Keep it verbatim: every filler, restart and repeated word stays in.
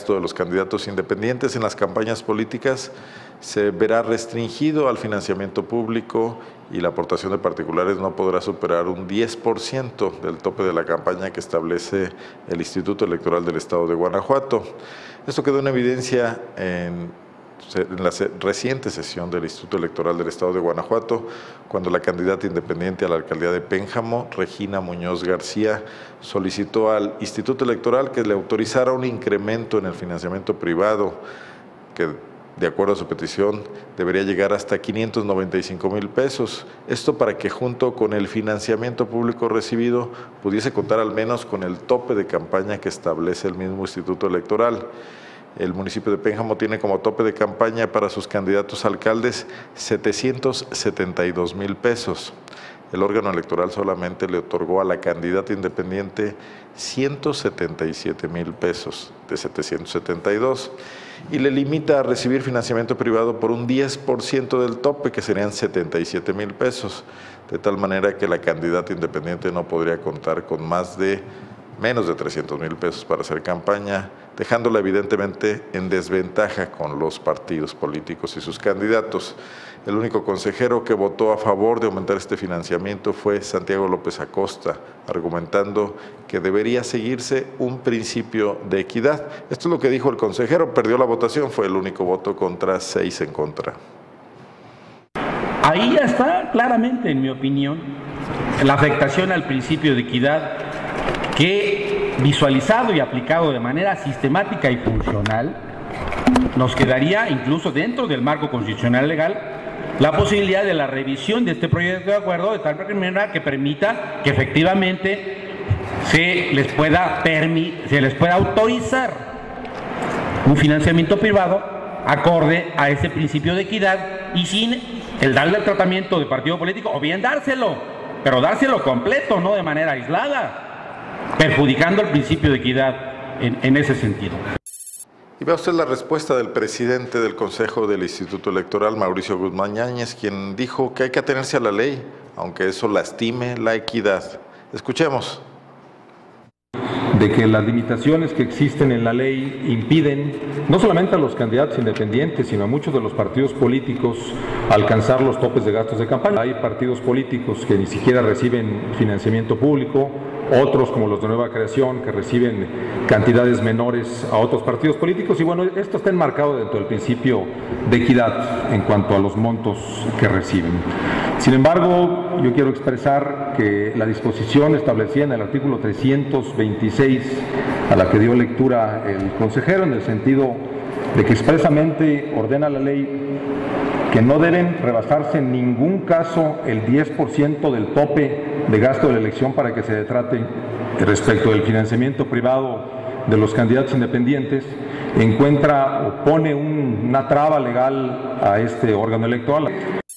gasto de los candidatos independientes en las campañas políticas se verá restringido al financiamiento público y la aportación de particulares no podrá superar un diez por ciento del tope de la campaña que establece el Instituto Electoral del Estado de Guanajuato. Esto quedó en evidencia en en la reciente sesión del Instituto Electoral del Estado de Guanajuato, cuando la candidata independiente a la alcaldía de Pénjamo, Regina Muñoz García, solicitó al Instituto Electoral que le autorizara un incremento en el financiamiento privado, que de acuerdo a su petición debería llegar hasta quinientos noventa y cinco mil pesos. Esto para que junto con el financiamiento público recibido pudiese contar al menos con el tope de campaña que establece el mismo Instituto Electoral. El municipio de Pénjamo tiene como tope de campaña para sus candidatos a alcaldes setecientos setenta y dos mil pesos. El órgano electoral solamente le otorgó a la candidata independiente ciento setenta y siete mil pesos de setecientos setenta y dos y le limita a recibir financiamiento privado por un diez por ciento del tope, que serían setenta y siete mil pesos, de tal manera que la candidata independiente no podría contar con más de menos de trescientos mil pesos para hacer campaña, dejándola evidentemente en desventaja con los partidos políticos y sus candidatos. El único consejero que votó a favor de aumentar este financiamiento fue Santiago López Acosta, argumentando que debería seguirse un principio de equidad. Esto es lo que dijo el consejero, perdió la votación, fue el único voto contra, seis en contra. Ahí ya está claramente, en mi opinión, la afectación al principio de equidad que, visualizado y aplicado de manera sistemática y funcional, nos quedaría incluso dentro del marco constitucional legal la posibilidad de la revisión de este proyecto de acuerdo de tal manera que permita que efectivamente se les pueda, se les pueda autorizar un financiamiento privado acorde a ese principio de equidad y sin el darle el tratamiento de partido político, o bien dárselo, pero dárselo completo, no de manera aislada, perjudicando el principio de equidad en, en ese sentido. Y vea usted la respuesta del presidente del Consejo del Instituto Electoral, Mauricio Guzmán Yáñez, quien dijo que hay que atenerse a la ley, aunque eso lastime la equidad. Escuchemos. De que las limitaciones que existen en la ley impiden no solamente a los candidatos independientes, sino a muchos de los partidos políticos alcanzar los topes de gastos de campaña. Hay partidos políticos que ni siquiera reciben financiamiento público, otros como los de nueva creación que reciben cantidades menores a otros partidos políticos, y bueno, esto está enmarcado dentro del principio de equidad en cuanto a los montos que reciben. Sin embargo, yo quiero expresar que la disposición establecida en el artículo trescientos veintiséis, a la que dio lectura el consejero, en el sentido de que expresamente ordena la ley que no deben rebasarse en ningún caso el diez por ciento del tope de gasto de la elección para que se trate respecto del financiamiento privado de los candidatos independientes, encuentra o pone un, una traba legal a este órgano electoral.